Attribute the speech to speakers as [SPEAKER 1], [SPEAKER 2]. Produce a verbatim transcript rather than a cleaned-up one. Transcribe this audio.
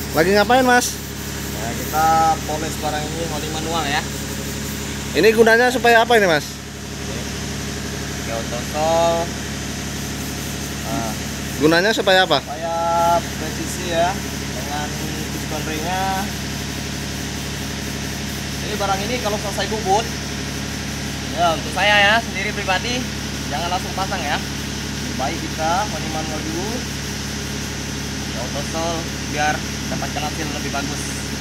[SPEAKER 1] Lagi ngapain, Mas?
[SPEAKER 2] Ya, kita poles barang ini oli manual ya.
[SPEAKER 1] Ini gunanya supaya apa ini, Mas?
[SPEAKER 2] Oke, otosol. Nah,
[SPEAKER 1] Gunanya supaya apa?
[SPEAKER 2] supaya presisi ya dengan piston ringnya. Jadi barang ini kalau selesai bubut, ya untuk saya ya sendiri pribadi jangan langsung pasang ya. Baik kita oli manual dulu, ya otosol biar dapatkan hasil lebih bagus.